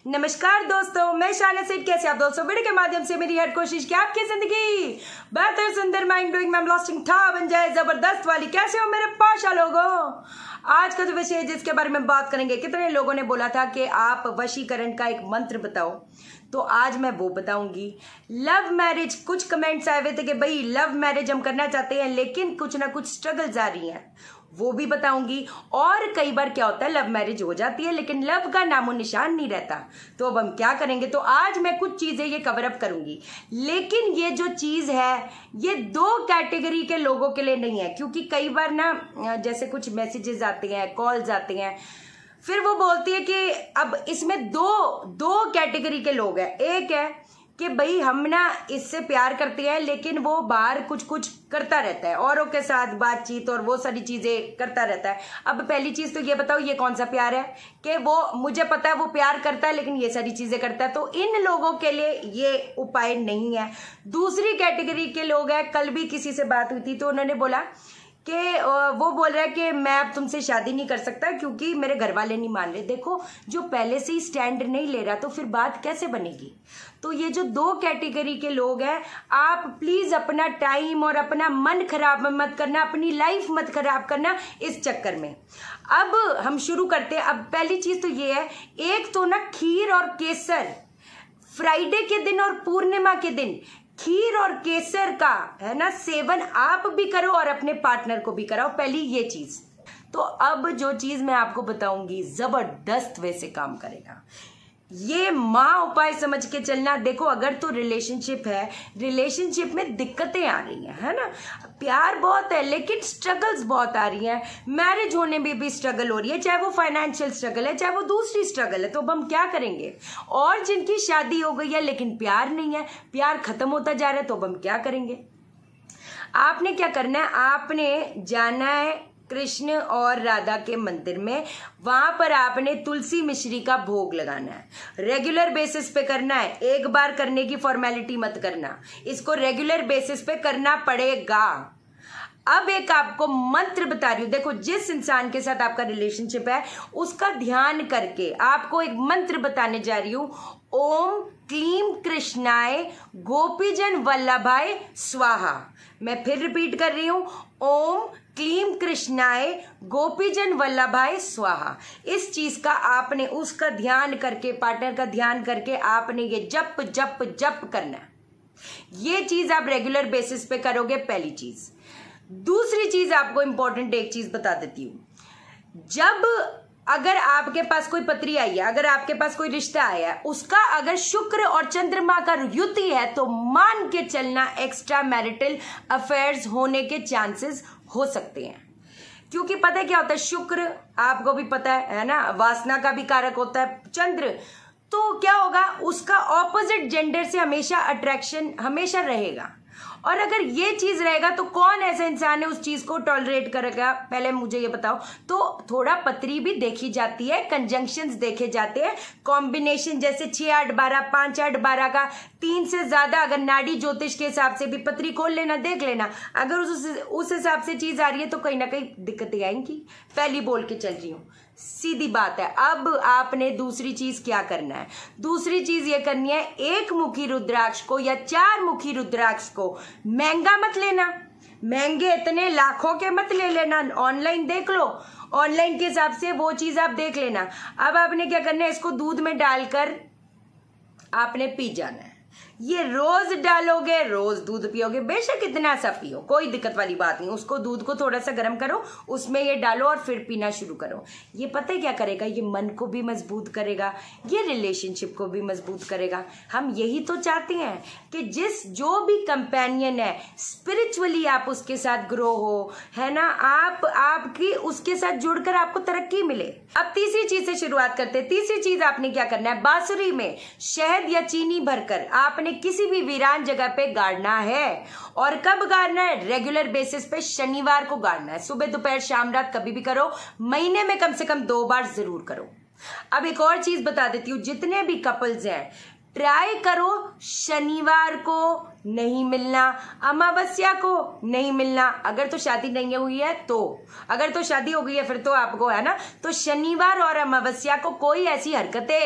नमस्कार दोस्तों, मैं शाना सेठ। कैसे आप दोस्तों? वीडियो के माध्यम से मेरी हर कोशिश कि आपकी जिंदगी बेहतर, सुंदर, माइंड ब्लोइंग, मैम लास्टिंग था बन जाए, जबरदस्त वाली। कैसे हो मेरे पाशा लोगों? आज का जो विषय है जिसके बारे में बात करेंगे, कितने लोगों ने बोला था कि आप वशीकरण का एक मंत्र बताओ, तो आज मैं वो बताऊंगी। लव मैरिज, कुछ कमेंट्स आए हुए थे कि भाई लव मैरिज हम करना चाहते हैं लेकिन कुछ ना कुछ स्ट्रगल्स आ रही हैं, वो भी बताऊंगी। और कई बार क्या होता है, लव मैरिज हो जाती है लेकिन लव का नामो निशान नहीं रहता, तो अब हम क्या करेंगे। तो आज मैं कुछ चीजें ये कवर अप करूंगी, लेकिन ये जो चीज है ये दो कैटेगरी के लोगों के लिए नहीं है, क्योंकि कई बार ना जैसे कुछ मैसेजेस आते हैं, कॉल्स आते हैं, फिर वो बोलती है कि अब इसमें दो कैटेगरी के लोग हैं। एक है कि भाई हम ना इससे प्यार करते हैं लेकिन वो बाहर कुछ कुछ करता रहता है, औरों के साथ बातचीत और वो सारी चीजें करता रहता है। अब पहली चीज तो ये बताओ, ये कौन सा प्यार है कि वो मुझे पता है वो प्यार करता है लेकिन ये सारी चीजें करता है, तो इन लोगों के लिए ये उपाय नहीं है। दूसरी कैटेगरी के लोग हैं, कल भी किसी से बात हुई थी तो उन्होंने बोला कि वो बोल रहा है कि मैं अब तुमसे शादी नहीं कर सकता क्योंकि मेरे घर वाले नहीं मान रहे। देखो, जो पहले से ही स्टैंड नहीं ले रहा तो फिर बात कैसे बनेगी। तो ये जो दो कैटेगरी के लोग हैं, आप प्लीज अपना टाइम और अपना मन खराब मत करना, अपनी लाइफ मत खराब करना इस चक्कर में। अब हम शुरू करते हैं। अब पहली चीज तो ये है, एक तो ना खीर और केसर, फ्राइडे के दिन और पूर्णिमा के दिन खीर और केसर का है ना सेवन आप भी करो और अपने पार्टनर को भी कराओ। पहली ये चीज। तो अब जो चीज मैं आपको बताऊंगी जबरदस्त वे से काम करेगा, ये माँ उपाय समझ के चलना। देखो, अगर तो रिलेशनशिप है, रिलेशनशिप में दिक्कतें आ रही हैं, है ना, प्यार बहुत है लेकिन स्ट्रगल्स बहुत आ रही हैं, मैरिज होने में भी स्ट्रगल हो रही है, चाहे वो फाइनेंशियल स्ट्रगल है चाहे वो दूसरी स्ट्रगल है, तो अब हम क्या करेंगे। और जिनकी शादी हो गई है लेकिन प्यार नहीं है, प्यार खत्म होता जा रहा है, तो अब हम क्या करेंगे। आपने क्या करना है, आपने जाना है कृष्ण और राधा के मंदिर में, वहां पर आपने तुलसी मिश्री का भोग लगाना है। रेगुलर बेसिस पे करना है, एक बार करने की फॉर्मेलिटी मत करना, इसको रेगुलर बेसिस पे करना पड़ेगा। अब एक आपको मंत्र बता रही हूं, देखो जिस इंसान के साथ आपका रिलेशनशिप है उसका ध्यान करके आपको एक मंत्र बताने जा रही हूं। ओम क्लीम कृष्णाय गोपीजन वल्लभाय स्वाहा। मैं फिर रिपीट कर रही हूं, ओम क्लीम कृष्णाय गोपीजन वल्लभाय स्वाहा। इस चीज का आपने उसका ध्यान करके, पार्टनर का ध्यान करके आपने ये जप जप जप करना है। ये चीज आप रेगुलर बेसिस पे करोगे, पहली चीज। दूसरी चीज आपको इंपॉर्टेंट एक चीज बता देती हूं, जब अगर आपके पास कोई पत्री आई है, अगर आपके पास कोई रिश्ता आया है, उसका अगर शुक्र और चंद्रमा का युति है तो मान के चलना एक्स्ट्रा मैरिटल अफेयर्स होने के चांसेस हो सकते हैं। क्योंकि पता है क्या होता है, शुक्र आपको भी पता है ना, वासना का भी कारक होता है। चंद्र तो क्या होगा, उसका ऑपोजिट जेंडर से हमेशा अट्रैक्शन हमेशा रहेगा, और अगर ये चीज रहेगा तो कौन ऐसा इंसान है उस चीज को टॉलरेट करेगा, पहले मुझे ये बताओ। तो थोड़ा पत्री भी देखी जाती है, कंजंक्शंस देखे जाते हैं, कॉम्बिनेशन जैसे 6 8 12, 5 8 12 का 3 से ज्यादा, अगर नाड़ी ज्योतिष के हिसाब से भी पत्री खोल लेना, देख लेना, अगर उस हिसाब से चीज आ रही है तो कहीं ना कहीं दिक्कतें आएंगी। पहली बोल के चल रही हूं, सीधी बात है। अब आपने दूसरी चीज क्या करना है, दूसरी चीज ये करनी है, एक मुखी रुद्राक्ष को या 4 मुखी रुद्राक्ष को महंगा मत लेना, महंगे इतने लाखों के मत ले लेना, ऑनलाइन देख लो, ऑनलाइन के हिसाब से वो चीज आप देख लेना। अब आपने क्या करना है, इसको दूध में डालकर आपने पी जाना है। ये रोज डालोगे, रोज दूध पियोगे, बेशक इतना सा पियो, कोई दिक्कत वाली बात नहीं। उसको दूध को थोड़ा सा गर्म करो, उसमें ये डालो और फिर पीना शुरू करो। ये पता है क्या करेगा, ये मन को भी मजबूत करेगा, ये रिलेशनशिप को भी मजबूत करेगा। हम यही तो चाहते हैं कि जो भी कंपेनियन है स्पिरिचुअली आप उसके साथ ग्रो हो, है ना, आपकी उसके साथ जुड़कर आपको तरक्की मिले। अब तीसरी चीज से शुरुआत करते हैं। तीसरी चीज आपने क्या करना है, बांसुरी में शहद या चीनी भरकर आपने किसी भी वीरान जगह पे गाड़ना है। और कब गाड़ना है, रेगुलर बेसिस पे शनिवार को गाड़ना है, सुबह दोपहर शाम रात कभी भी करो, महीने में कम से कम 2 बार जरूर करो। अब एक और चीज बता देती हूँ, जितने भी कपल्स हैं ट्राई करो शनिवार को नहीं मिलना, अमावस्या को नहीं मिलना। अगर तो शादी नहीं हुई है तो, अगर तो शादी हो गई है फिर तो आपको है ना, तो शनिवार और अमावस्या को कोई ऐसी हरकतें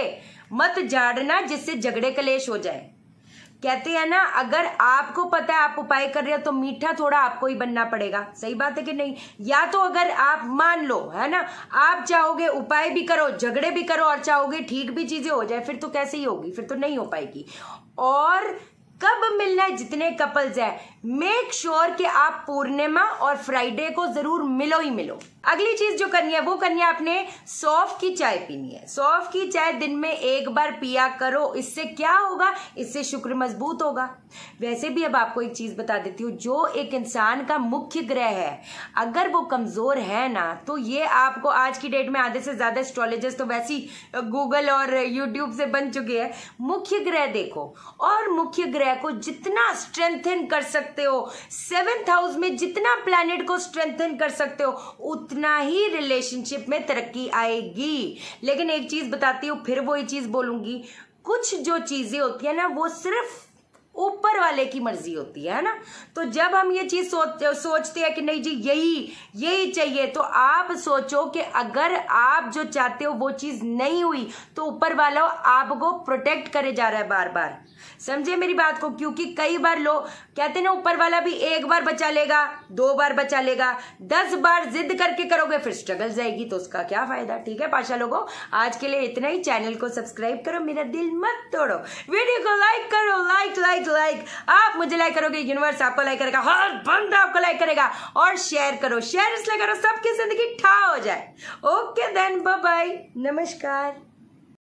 मत झाड़ना जिससे झगड़े कलेश हो जाए। कहते हैं ना, अगर आपको पता है आप उपाय कर रहे हो तो मीठा थोड़ा आपको ही बनना पड़ेगा। सही बात है कि नहीं? या तो अगर आप मान लो, है ना, आप चाहोगे उपाय भी करो, झगड़े भी करो और चाहोगे ठीक भी चीजें हो जाए, फिर तो कैसे ही होगी, फिर तो नहीं हो पाएगी। और कब मिलना है जितने कपल्स है, मेक श्योर कि आप पूर्णिमा और फ्राइडे को जरूर मिलो ही मिलो। अगली चीज जो करनी है वो करनी है, आपने सौंफ की चाय पीनी है। सौंफ की चाय दिन में एक बार पिया करो। इससे क्या होगा? इससे शुक्र मजबूत होगा। वैसे भी अब आपको एक चीज बता देती हूँ, जो एक इंसान का मुख्य ग्रह है अगर वो कमजोर है ना, तो ये आपको आज की डेट में आधे से ज्यादा एस्ट्रोलॉजर्स तो वैसे ही गूगल और यूट्यूब से बन चुके हैं। मुख्य ग्रह देखो, और मुख्य ग्रह को जितना स्ट्रेंथन कर सकते हो, 7th हाउस में जितना प्लैनेट को स्ट्रेंथन कर सकते हो, उतना ही रिलेशनशिप में तरक्की आएगी। लेकिन एक चीज बताती हूँ, फिर वही चीज बोलूंगी, कुछ जो चीजें होती है ना वो सिर्फ ऊपर वाले की मर्जी होती है ना। तो जब हम ये चीज सोचते हैं कि नहीं जी यही चाहिए, तो आप सोचो कि अगर आप जो चाहते हो वो चीज नहीं हुई तो ऊपर वाला आपको प्रोटेक्ट करे जा रहा है बार बार। समझे मेरी बात को? क्योंकि कई बार लोग कहते हैं ना, ऊपर वाला भी एक बार बचा लेगा, 2 बार बचा लेगा, 10 बार जिद करके करोगे फिर स्ट्रगल जाएगी, तो उसका क्या फायदा। ठीक है पाशा लोगों, आज के लिए इतना ही। चैनल को सब्सक्राइब करो, मेरा दिल मत तोड़ो, वीडियो को लाइक करो, लाइक। आप मुझे लाइक करोगे, यूनिवर्स आपको लाइक करेगा, हर बंदा आपको लाइक करेगा। और शेयर करो, शेयर इसलिए करो सबकी जिंदगी ठा हो जाए। ओके देन, बाय बाय, नमस्कार।